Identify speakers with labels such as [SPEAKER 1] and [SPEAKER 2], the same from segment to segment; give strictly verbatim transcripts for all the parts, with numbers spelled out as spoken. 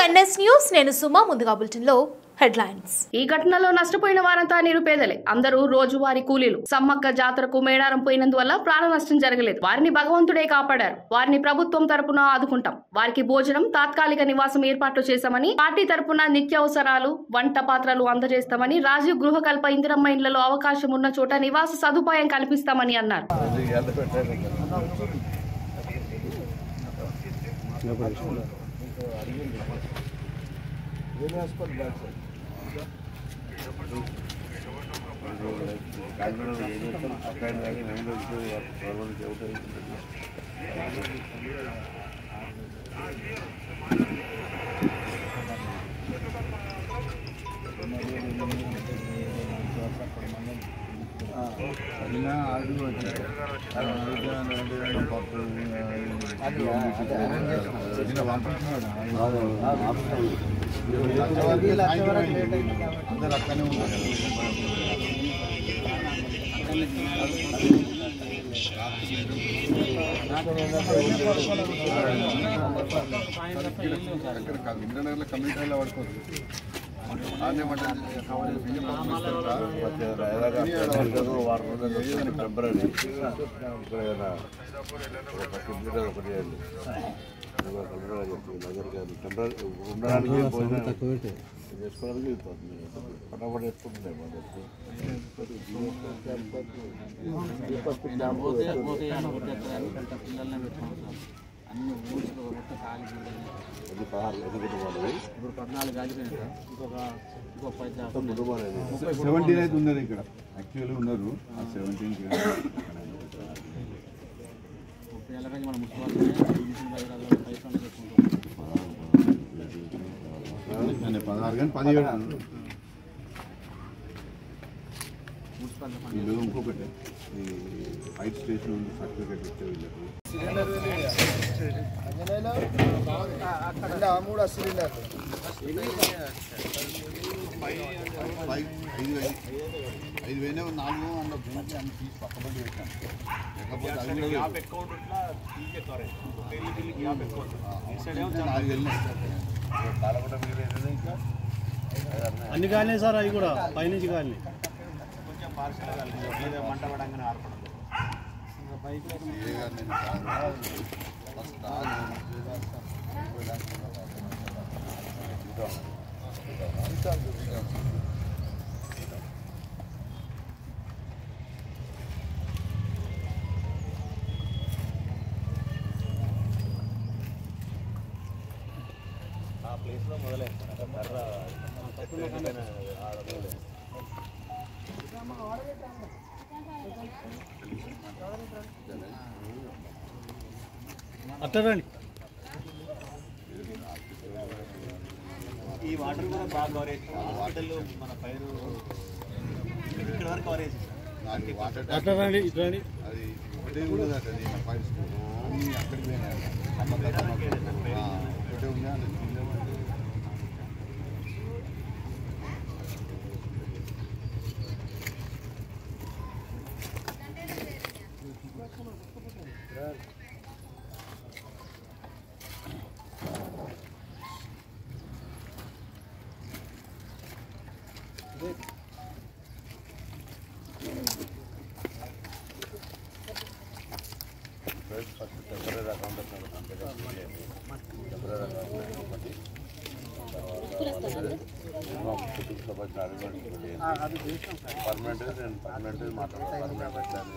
[SPEAKER 1] NS news నేను సుమా ముందుగా బులెటిన్లో హెడ్లైన్స్.
[SPEAKER 2] ఈ ఘటనలో నష్టపోయిన వారంతా నిరుపేదలే. అందరూ రోజువారీ కూలీలు. సమ్మక్క జాతరకు మేడారం పోయినందువల్ల ప్రాణ నష్టం జరగలేదు. వారిని భగవంతుడే కాపాడారు. వారిని ప్రభుత్వం తరపున ఆదుకుంటాం. వారికి భోజనం, తాత్కాలిక నివాసం ఏర్పాట్లు చేశామని, పార్టీ తరపున నిత్యావసరాలు, వంట పాత్రలు అందజేస్తామని, రాజీవ్ గృహకల్ప ఇందిరమ్మ ఇండ్లలో అవకాశం ఉన్న చోట నివాస సదుపాయం కల్పిస్తామని అన్నారు.
[SPEAKER 3] అందరు అక్కడనే ఉన్నారు. ఇంద్రనగర్లో కమ్యూనిటీలో పడుకోవచ్చు. వారం రోజులు ఫిబ్రవరి ఇక్కడ ఒకటి టెంపరీ ఉండడానికి చేసుకోవడానికి పటాపట వేసుకుంటున్నాయి మా
[SPEAKER 4] అన్ని ఊడ్చులో ఖాళీ ఇప్పుడు పద్నాలుగు కాలిపోయినాయి సార్. ఇంకొక ఇంకొక పది
[SPEAKER 3] సెవెంటీన్ అయితే ఉన్నది ఇక్కడ యాక్చువల్లీ ఉన్నారు. ఆ సెవెంటీన్కి
[SPEAKER 4] ముప్పై ఏళ్ళ కానీ మనం మున్సిపాలిటీ
[SPEAKER 3] పదహారు కానీ పదిహేడు వీళ్ళు ఇంకొకటి ఈ ఫైట్ స్టేషన్ ఉంది. సర్టిఫికేట్ ఇచ్చే వీళ్ళకి
[SPEAKER 5] మూడు సిలిండర్
[SPEAKER 3] ఐదు వేలు ఐదు వేలే నాలుగు అందులో గురించి అన్ని తీసి పక్కబడి పెట్టాను. లేకపోతే అది నాలుగు వేలు
[SPEAKER 5] అన్ని కాలినాయి సార్. అవి కూడా పైనుంచి కాలినాయి.
[SPEAKER 4] మంట పడంగానే ఆర్పడం
[SPEAKER 5] ఆ ప్లేస్లో మొదలైంది కర్ర అట్టరండి.
[SPEAKER 4] ఈ వాటర్ కూడా బాగా కవరేజ్. హాస్పిటల్ మన పైరు ఇక్కడ వరకు కవరేజ్.
[SPEAKER 5] అట్టరండి ఇట్రండి.
[SPEAKER 3] అది ఒకటే ఉండదట. ఫైట్ అన్నీ అక్కడికి పోయినాయి. ఒకటే ఉన్నా first temporary account temporary permanent నేను పర్మనెంట్ మాట్లాడతాను. పర్మనెంట్ పెట్టాను.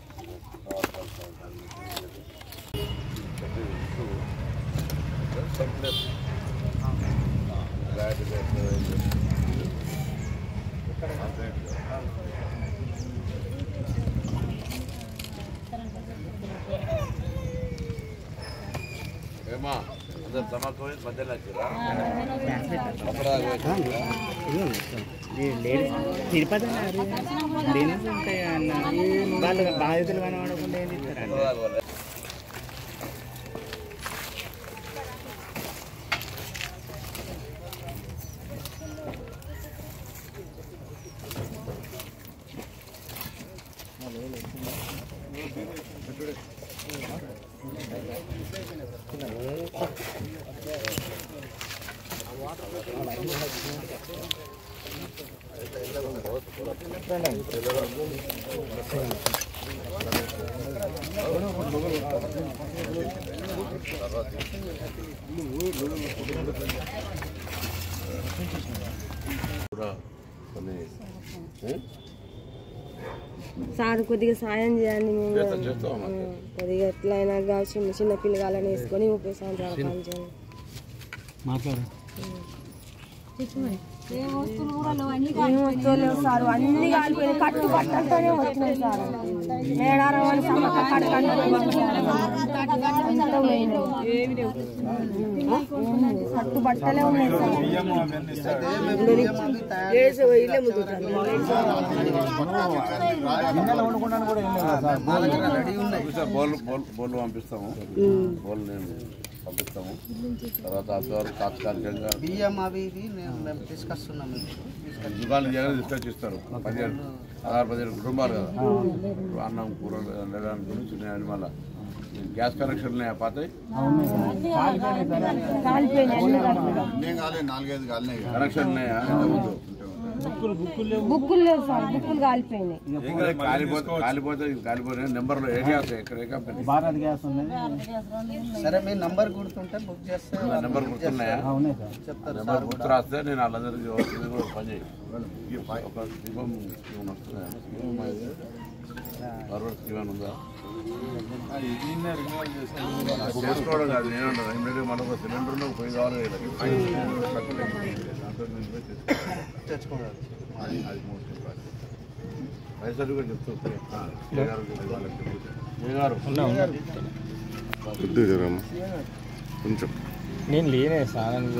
[SPEAKER 3] ఏమా అందరు సమకూరి మధ్యలో వచ్చారా?
[SPEAKER 4] తిరుపతి ఉంటాయి అన్న వాళ్ళు బాధితులు కనబడకుండా ఏం ఇస్తారండి.
[SPEAKER 6] సార్ కొద్దిగా సాయం చేయండి మేము కొద్దిగా ఎట్లయినా చిన్న చిన్న పిల్లగాలని వేసుకొని ముప్పై సంవత్సరాల పనిచేయండి
[SPEAKER 5] మాట్లాడు
[SPEAKER 6] వస్తువులు సార్ అన్ని కాలిపోయినాయి కట్టు బట్టలతోనే వచ్చినాయి సార్ మేడారం అని సమ్మక్క కడకండి కట్టు బట్టలే ఉన్నాయి
[SPEAKER 3] సార్ బోల్ బోల్ బోల్ పంపిస్తాము బోల్ నేను పంపిస్తాము తర్వాత అంతవరకు తాత్కాలికంగా
[SPEAKER 7] బియ్యం అవి ఇవి మేము తీసుకొస్తున్నాము
[SPEAKER 3] దుకాణాలు జగన్ తీసుకొచ్చి ఇస్తారు పదిహేడు పదహారు పదిహేడు కుటుంబాలు కదా అన్నం కూరలు వెళ్ళడానికి గురించి నేను మళ్ళీ గ్యాస్ కనెక్షన్ ఉన్నాయా పాతాయి కనెక్షన్ ఉన్నాయా ముందు
[SPEAKER 6] బుక్కులు లేవు సార్ బుక్కులు కాలిపోయినాయి
[SPEAKER 3] కాలిపోతే కాలిపోతే కాలిపోయినాయి నెంబర్లో ఏ గ్యాస్ ఎక్కడ ఏ కంపెనీ
[SPEAKER 5] భారత్ గ్యాస్ ఉంది
[SPEAKER 7] సరే మీ నంబర్ గుర్తుంటే బుక్ చేస్తే
[SPEAKER 3] నెంబర్ గుర్తున్నాయా
[SPEAKER 5] అవునే సార్
[SPEAKER 7] చెప్తారు
[SPEAKER 3] నెంబర్ గుర్తు రాస్తే నేను వాళ్ళందరికీ కూడా పని చేయి ఒక దీపం ఏమైనా వస్తున్నాయా ఫార్వర్డ్ స్కీమ్ ఉందా చేసుకోవడం కాదు నేనుంటాను ఇమ్మీడియట్గా మనకు సిలిండర్లో పోయి కావాలి
[SPEAKER 7] తెచ్చుకోవాలి
[SPEAKER 3] అది అది మోస్ట్ ఇంపార్టెంట్ పైసలు కూడా చెప్తూ కొంచెం
[SPEAKER 8] నేను లేనే సాధారణ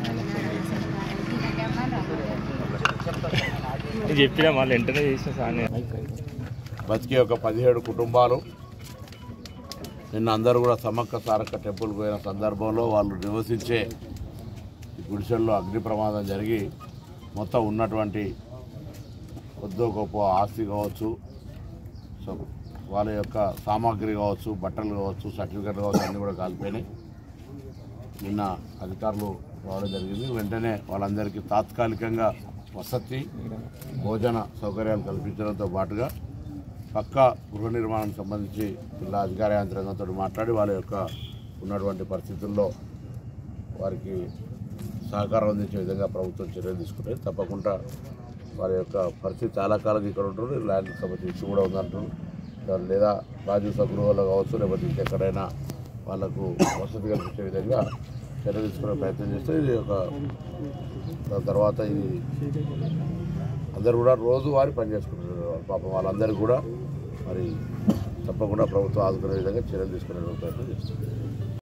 [SPEAKER 8] చెప్పినా మళ్ళీ వెంటనే చేసిన సార్
[SPEAKER 3] బతికే ఒక పదిహేడు కుటుంబాలు నిన్న అందరూ కూడా సమ్మక్క సారక్క టెంపుల్కి పోయిన సందర్భంలో వాళ్ళు నివసించే గుడిసెల్లో అగ్ని ప్రమాదం జరిగి మొత్తం ఉన్నటువంటి కొద్దో గొప్ప ఆస్తి కావచ్చు సో వాళ్ళ యొక్క సామాగ్రి కావచ్చు బట్టలు కావచ్చు సర్టిఫికెట్లు కావచ్చు అన్నీ కూడా కాలిపోయినాయి. నిన్న అధికారులు రావడం జరిగింది. వెంటనే వాళ్ళందరికీ తాత్కాలికంగా వసతి భోజన సౌకర్యాలు కల్పించడంతో పాటుగా పక్కా గృహ నిర్మాణానికి సంబంధించి జిల్లా అధికార యంత్రాంగంతో మాట్లాడి వాళ్ళ యొక్క ఉన్నటువంటి పరిస్థితుల్లో వారికి సహకారం అందించే విధంగా ప్రభుత్వం చర్యలు తీసుకుంటే తప్పకుండా వారి యొక్క పరిస్థితి చాలా కాలం ఇక్కడ ఉంటుంది. ల్యాండ్కి సంబంధించి ఇష్యూ కూడా ఉందంటారు, లేదా రాజీవ్ సగృహంలో కావచ్చు లేకపోతే ఇంకెక్కడైనా వాళ్ళకు వసతి కల్పించే విధంగా చర్య తీసుకునే ప్రయత్నం చేస్తే ఇది ఒక దాని తర్వాత ఇది అందరూ కూడా రోజువారీ పనిచేసుకుంటున్నారు. పాపం వాళ్ళందరూ కూడా మరి తప్పకుండా ప్రభుత్వం ఆదుకునే విధంగా చర్యలు తీసుకునే ప్రయత్నం చేస్తుంది.